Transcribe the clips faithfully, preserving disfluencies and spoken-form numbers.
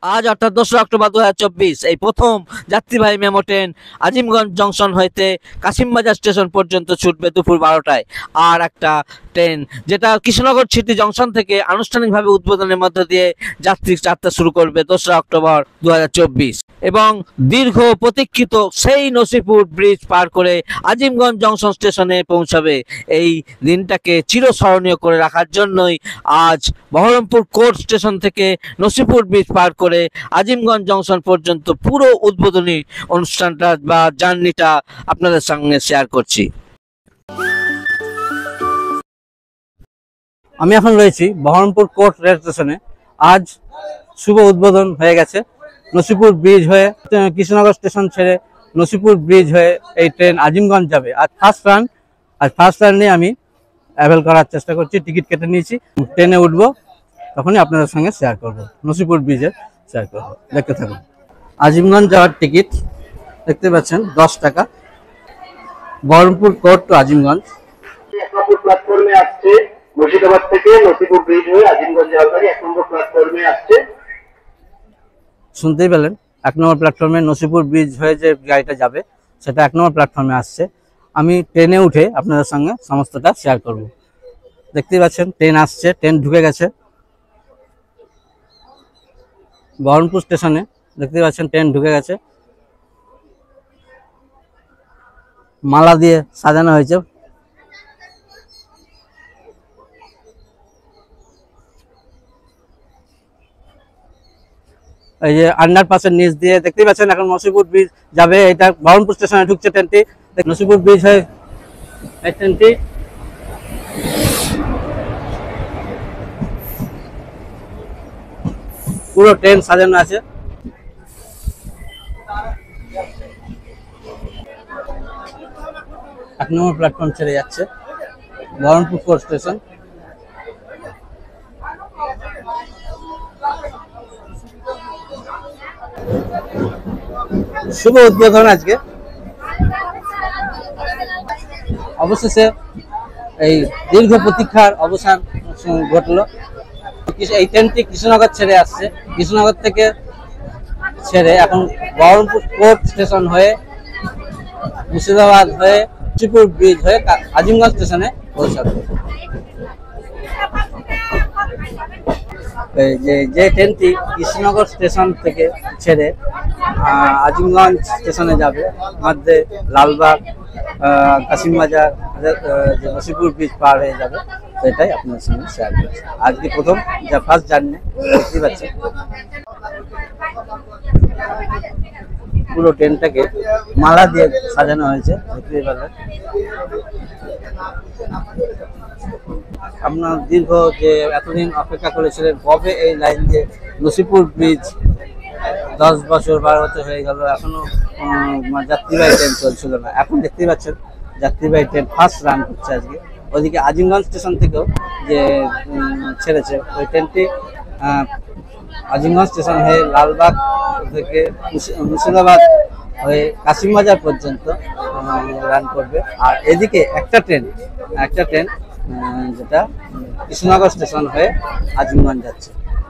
আজ অর্থাৎ দোসরা অক্টোবর দু হাজার চব্বিশ এই প্রথম যাত্রীবাহী মেমো ট্রেন আজিমগঞ্জ জংশন হইতে কাশিমবাজার স্টেশন পর্যন্ত ছুটবে দুপুর বারোটায়। আর একটা ট্রেন যেটা কৃষ্ণনগর সিটি জংশন থেকে আনুষ্ঠানিকভাবে উদ্বোধনের মধ্য দিয়ে যাত্রী যাত্রা শুরু করবে দোসরা অক্টোবর দু হাজার চব্বিশ এবং দীর্ঘ প্রতীক্ষিত সেই নসিপুর ব্রিজ পার করে আজিমগঞ্জ জংশন স্টেশনে পৌঁছাবে। এই দিনটাকে চিরস্মরণীয় করে রাখার জন্যই আজ বহরমপুর কোর্ট স্টেশন থেকে নসিপুর ব্রিজ পার করে আজিমগঞ্জ জংশন পর্যন্ত পুরো উদ্বোধনী অনুষ্ঠানটা বা জার্নিটা আপনাদের সঙ্গে শেয়ার করছি। আমি এখন রয়েছি বহরমপুর কোর্ট রেল স্টেশনে। আজ শুভ উদ্বোধন হয়ে গেছে। নসিপুর ব্রিজ হয়ে কৃষ্ণনগর স্টেশন ছেড়ে নসিপুর ব্রিজ হয়ে এই ট্রেন আজিমগঞ্জ যাবে। আজ ফার্স্ট রান আজ ফার্স্ট রান নিয়ে আমি অ্যাভেল করার চেষ্টা করছি। টিকিট কেটে নিয়েছি, ট্রেনে উঠবো, তখনই আপনাদের সঙ্গে শেয়ার করব। নসিপুর ব্রিজে শেয়ার করবো, দেখতে থাকুন। আজিমগঞ্জ যাওয়ার টিকিট দেখতে পাচ্ছেন দশ টাকা। Berhampore court to Azimganj. প্ল্যাটফর্মে আসছে মুর্শিদাবাদ থেকে নসিপুর ব্রিজ হয়ে আজিমগঞ্জ যাওয়ার গাড়ি এক নম্বর প্ল্যাটফর্মে আসছে। শুনতেই পেলেন, এক নম্বর প্ল্যাটফর্মে নসিপুর ব্রিজ হয়ে যে গাড়িটা যাবে সেটা এক নম্বর প্ল্যাটফর্মে আসছে। আমি ট্রেনে উঠে আপনাদের সঙ্গে সমস্তটা শেয়ার করব। দেখতেই পাচ্ছেন ট্রেন আসছে, ট্রেন ঢুকে গেছে বহরমপুর স্টেশনে। দেখতেই পাচ্ছেন ট্রেন ঢুকে গেছে, মালা দিয়ে সাজানো হয়েছে। এই যে আন্ডারপাসের নিচ দিয়ে দেখতেই পাচ্ছেন এখন নসিপুর ব্রিজ যাবে। এটা বহরমপুর স্টেশনে ঢুকছে ট্রেনটি। নসিপুর ব্রিজ হয়ে এই ট্রেনটি পুরো ট্রেন সাজানো আছে। এক নম্বর প্ল্যাটফর্ম ছেড়ে যাচ্ছে বহরমপুর কোর্ট স্টেশন। শুভ উদ্বোধন আজকে। অবশেষে এই দীর্ঘ প্রতীক্ষার অবসান ঘটলো। এই ট্রেনটি কৃষ্ণনগর ছেড়ে আসছে, কৃষ্ণনগর থেকে ছেড়ে এখন বহরমপুর কোর্ট স্টেশন হয়ে মুর্শিদাবাদ হয়ে নসিপুর ব্রিজ হয়ে আজিমগঞ্জ স্টেশনে পৌঁছাবে। যে যে ট্রেনটি কৃষ্ণনগর স্টেশন থেকে ছেড়ে আজিমগঞ্জ স্টেশনে যাবে, মধ্যে লালবাগ, কাশিমবাজার, যে নসিপুর ব্রিজ পার হয়ে যাবে, সেটাই আপনার সঙ্গে শেয়ার করছি। আজকে প্রথম যা ফার্স্ট জার্নি দেখতে পাচ্ছেন। পুরো ট্রেনটাকে মালা দিয়ে সাজানো হয়েছে, দেখতেই পারবেন। আপনার দীর্ঘ যে এতদিন অপেক্ষা করেছিলেন কবে এই লাইন দিয়ে নসিপুর ব্রিজ, দশ বছর বারো বছর হয়ে গেল, এখনো যাত্রীবাহী ট্রেন চলছিল না। এখন দেখতেই পাচ্ছেন যাত্রীবাহী ট্রেন ফার্স্ট রান করছে আজকে। ওইদিকে আজিমগঞ্জ স্টেশন থেকেও যে ছেড়েছে ওই ট্রেনটি আজিমগঞ্জ স্টেশন হয়ে লালবাগ থেকে মুর্শিদাবাদ হয়ে কাশিমবাজার পর্যন্ত রান করবে। আর এদিকে একটা ট্রেন একটা ট্রেন যেটা কৃষ্ণনগর স্টেশন হয়ে আজিমগঞ্জ যাচ্ছে।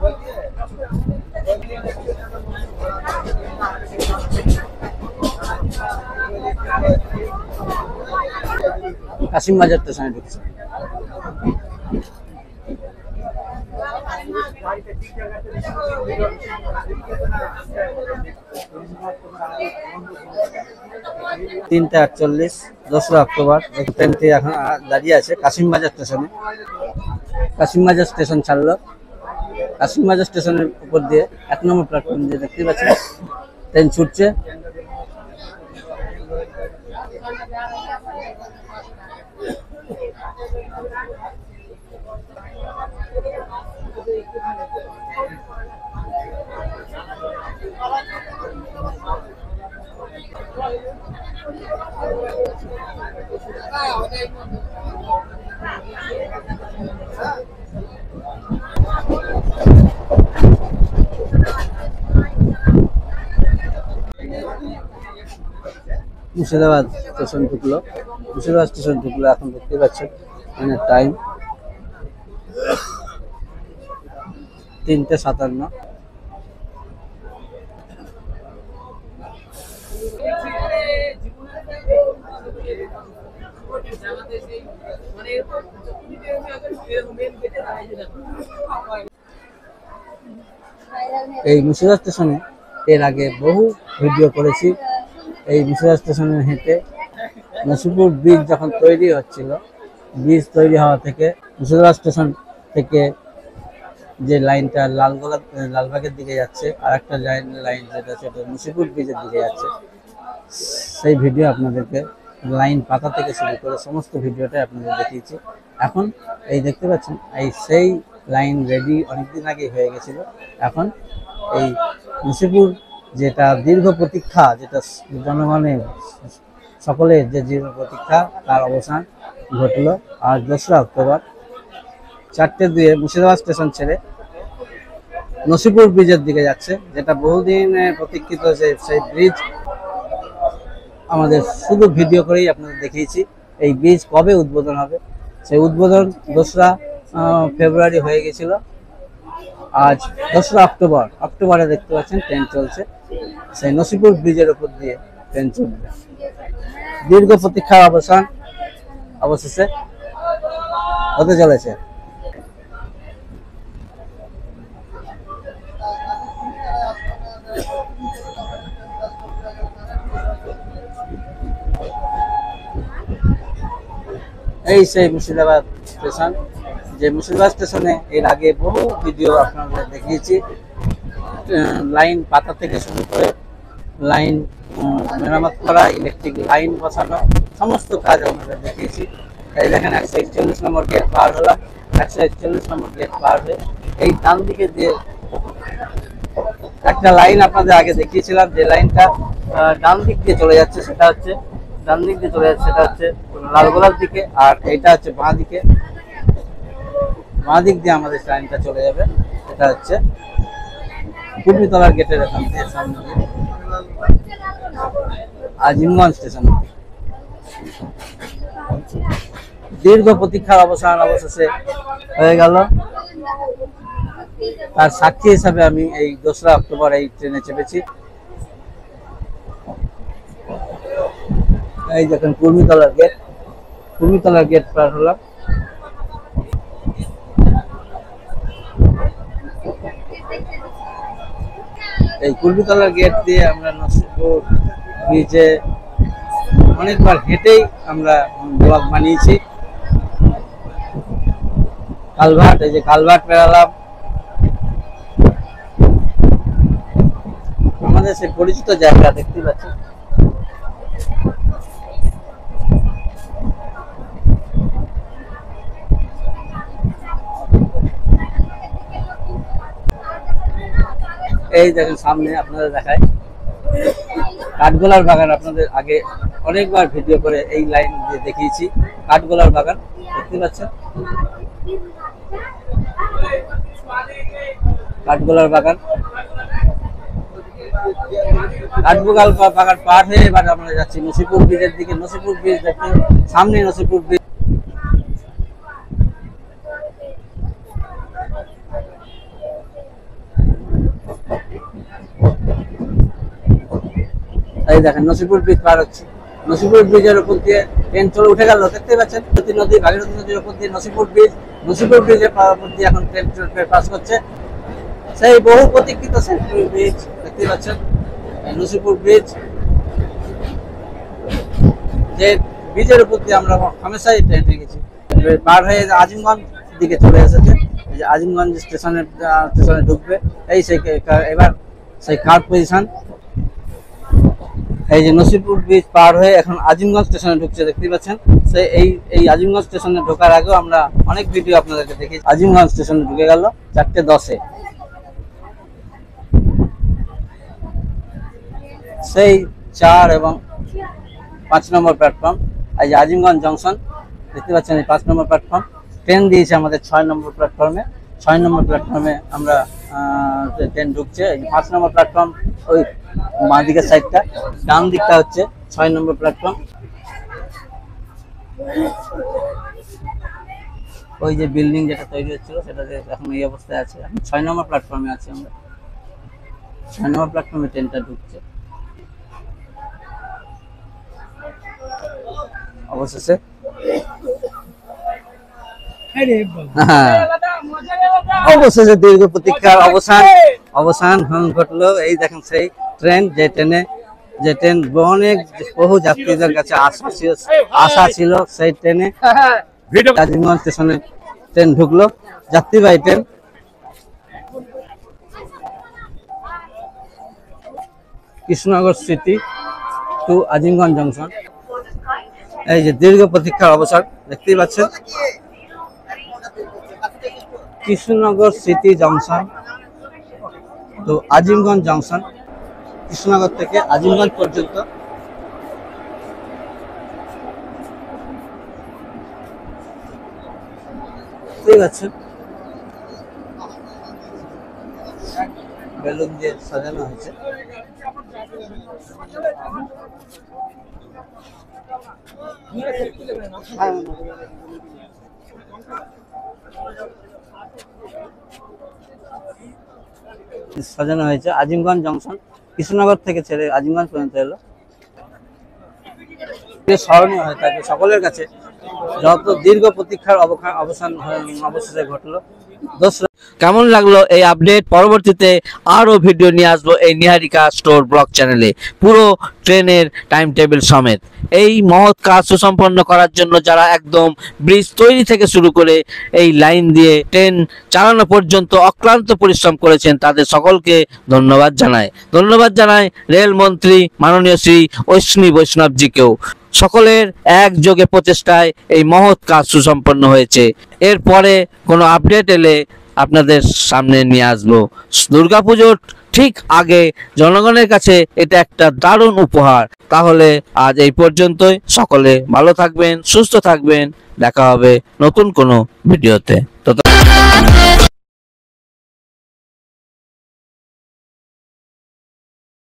কাশিমবাজার স্টেশনে ঢুকছে। তিনটা আটচল্লিশ দোসরা অক্টোবর ট্রেনটি এখন দাঁড়িয়ে আছে কাশিমবাজার স্টেশনে। কাশিমবাজার স্টেশন ছাড়লো। কাশিমবাজার স্টেশনের উপর দিয়ে এক নম্বর প্ল্যাটফর্ম দিয়ে দেখতে পাচ্ছেন ট্রেন ছুটছে। মুর্শিদাবাদ স্টেশন ঢুকলো মুর্শিদাবাদ স্টেশন ঢুকলো এখন দেখতে পাচ্ছেন এখানে টাইম তিনটে সাতান্ন। এই মুর্শিদাবাদ স্টেশনে এর আগে বহু ভিডিও করেছি। এই মুর্শিদাবাদ স্টেশনে হেঁটে নসিপুর ব্রিজ যখন তৈরি হচ্ছিল, ব্রিজ তৈরি হওয়া থেকে মুর্শিদাবাদ স্টেশন থেকে যে লাইনটা লালগোলা লালবাগের দিকে যাচ্ছে, আর একটা লাইন লাইন যেটা সেটা নসিপুর ব্রিজের দিকে যাচ্ছে, সেই ভিডিও আপনাদেরকে লাইন পাতা থেকে শুরু করে সমস্ত ভিডিওটাই আপনাদের দেখিয়েছি। এখন এই দেখতে পাচ্ছেন এই সেই লাইন রেডি অনেকদিন আগে হয়ে গেছিল। এখন এই নসিপুর যেটা দীর্ঘ প্রতীক্ষা, যেটা জনগণের সকলের যে দীর্ঘ প্রতীক্ষা, তার অবসান ঘটলো আজ দোসরা অক্টোবর চারটে দুয়ে মুর্শিদাবাদ স্টেশন ছেড়ে নসিপুর ব্রিজের দিকে যাচ্ছে, যেটা বহুদিন প্রতীক্ষিত সেই ব্রিজ। আমাদের শুধু ভিডিও করেই আপনাদের দেখিয়েছি এই ব্রিজ কবে উদ্বোধন হবে। সেই উদ্বোধন দোসরা ফেব্রুয়ারি হয়ে গেছিল, আজ দোসরা অক্টোবর। অক্টোবরে দেখতে পাচ্ছেন ট্রেন চলছে, সেই নসিপুর ব্রিজের উপর দিয়ে ট্রেন চলবে। দীর্ঘ প্রতীক্ষার অবসান অবশেষে হতে চলেছে। এই সেই মুর্শিদাবাদ স্টেশন, যে মুর্শিদাবাদ স্টেশনে এর আগে বহু ভিডিও আপনাদের দেখিয়েছি। লাইন পাতা থেকে শুরু করে লাইন মেরামত করা, ইলেকট্রিক লাইন বসানো, সমস্ত কাজ আপনাদের দেখিয়েছি। এই দেখেন একশো একচল্লিশ নম্বর গেট পার হলাম। একশো একচল্লিশ নম্বর গেট পার হয়ে এই ডান দিকে দিয়ে একটা লাইন আপনাদের আগে দেখিয়েছিলাম, যে লাইনটা ডান দিক দিয়ে চলে যাচ্ছে, সেটা হচ্ছে ডান দিক দিয়ে চলে যাচ্ছে সেটা হচ্ছে লালগোলার দিকে, আর এইটা হচ্ছে বাঁ দিকে। বাঁ দিক দিয়ে আমাদের লাইনটা চলে যাবে, এটা হচ্ছে কুর্মিতলার গেটের এখান থেকে সামনে দিয়ে আজিমগঞ্জ স্টেশন। দীর্ঘ প্রতীক্ষার অবসান অবশেষে হয়ে গেল। তার সাক্ষী হিসাবে আমি এই দোসরা অক্টোবর এই ট্রেনে চেপেছি। এই দেখেন কুর্মিতলার গেট, কুর্মিতলার গেট পার হলাম। এই কুর্মিতলার গেট দিয়ে আমরা নসিপুর ব্রিজে অনেকবার হেঁটেই আমরা ব্লগ বানিয়েছি। কালভার্ট, এই যে কালভার্ট পেরালাম, আমাদের সেই পরিচিত জায়গা দেখতে পাচ্ছি। এই দেখেন সামনে আপনাদের দেখায় কাঠগোলার বাগান। আপনাদের আগে অনেকবার ভিডিও করে এই লাইন দিয়ে দেখিয়েছি। কাঠগোলার বাগান দেখতে পাচ্ছেন, কাঠগোলার বাগান। কাঠগোলার বাগান পার হয়ে এবার আমরা যাচ্ছি নসিপুর ব্রিজের দিকে। নসিপুর ব্রিজ দেখতে সামনে নসিপুর ব্রিজ। এই দেখেন নসিপুর ব্রিজ পার হচ্ছে। নসিপুর ব্রিজের উপর দিয়ে ট্রেন চলে উঠে গেল, দেখতে পাচ্ছেন সতী নদী, ভাগীরথী নদীর উপর দিয়ে নসিপুর ব্রিজ। নসিপুর ব্রিজের উপর দিয়ে এখন ট্রেন পাস করছে, সেই বহু প্রতীক্ষিত সেই ব্রিজ দেখতে পাচ্ছেন। নসিপুর ব্রিজ, যে ব্রিজের উপর দিয়ে আমরা হামেশাই ট্রেন গেছি, পার হয়ে আজিমগঞ্জ দিকে চলে এসেছে। এই যে আজিমগঞ্জ স্টেশনের স্টেশনে ঢুকবে, এই সেই এবার সেই কার পজিশন। এই যে নসিপুর ব্রিজ পার হয়ে এখন আজিমগঞ্জ স্টেশনে ঢুকছে, দেখতে পাচ্ছেন। সেই এই এই আজিমগঞ্জ স্টেশনে ঢোকার আগেও আমরা অনেক ভিডিও আপনাদেরকে দেখেছি। আজিমগঞ্জ স্টেশনে ঢুকে গেল চারটে দশে। সেই চার এবং পাঁচ নম্বর প্ল্যাটফর্ম, এই যে আজিমগঞ্জ জংশন দেখতে পাচ্ছেন, এই পাঁচ নম্বর প্ল্যাটফর্ম। ট্রেন দিয়েছে আমাদের ছয় নম্বর প্ল্যাটফর্মে। ছয় নম্বর প্ল্যাটফর্মে আমরা ট্রেন ঢুকছে। এই পাঁচ নম্বর প্ল্যাটফর্ম ওই বাঁ দিকের সাইডটা, ডান দিকটা হচ্ছে ছয় নম্বর প্ল্যাটফর্ম। ওই যে বিল্ডিং যেটা তৈরি হচ্ছিল সেটা এখন এই অবস্থায় আছে। এখন ছয় নম্বর প্ল্যাটফর্মে আছি আমরা। ছয় নম্বর প্ল্যাটফর্মে ট্রেনটা ঢুকছে অবশেষে। অবশেষে দীর্ঘ প্রতীক্ষার অবসান। অবসান ঘটলো। এই দেখেন সেই ট্রেন, যে ট্রেনে যে ট্রেন অনেক বহু যাত্রীদের কাছে আশা ছিল আশা ছিল সেই ট্রেনে আজিমগঞ্জ স্টেশনে ট্রেন ঢুকলো, যাত্রীবাহী train. Krishnanagar city to Azimganj junction. এই যে দীর্ঘ প্রতীক্ষার অবসর দেখতেই পাচ্ছেন, কৃষ্ণনগর সিটি জংশন তো আজিমগঞ্জ জংশন, কৃষ্ণনগর থেকে আজিমগঞ্জ পর্যন্ত। ঠিক আছে, বেলুন দিয়ে সাজানো হয়েছে। সাজানো হয়েছে আজিমগঞ্জ জংশন, কৃষ্ণনগর থেকে ছেড়ে আজিমগঞ্জ পর্যন্ত এলো। স্মরণীয় হয়ে থাকবে সকলের কাছে যত দীর্ঘ প্রতীক্ষার অবসান অবশেষে ঘটলো। কেমন লাগলো এই আপডেট? পরবর্তীতে আরো ভিডিও নিয়ে আসবো এই নিহারিকা স্টোর ব্লগ চ্যানেলে, পুরো ট্রেনের টাইম টেবিল সমেত। এই মহৎ কাজ সুসম্পন্ন করার জন্য যারা একদম ব্রিজ তৈরি থেকে শুরু করে এই লাইন দিয়ে ট্রেন চালানো পর্যন্ত অক্লান্ত পরিশ্রম করেছেন, তাদের সকলকে ধন্যবাদ জানাই। ধন্যবাদ জানাই রেলমন্ত্রী মাননীয় শ্রী অশ্বিনী বৈষ্ণবজিকেও। সকলের একযোগে প্রচেষ্টায় এই মহৎ কাজ সুসম্পন্ন হয়েছে। এরপরে কোনো আপডেট এলে আপনাদের সামনে নিয়ে আসবো। দুর্গাপুজোর ঠিক আগে জনগণের কাছে এটা একটা দারুণ উপহার। তাহলে আজ এই পর্যন্তই। সকলে ভালো থাকবেন, সুস্থ থাকবেন। দেখা হবে নতুন কোনো ভিডিওতে। তত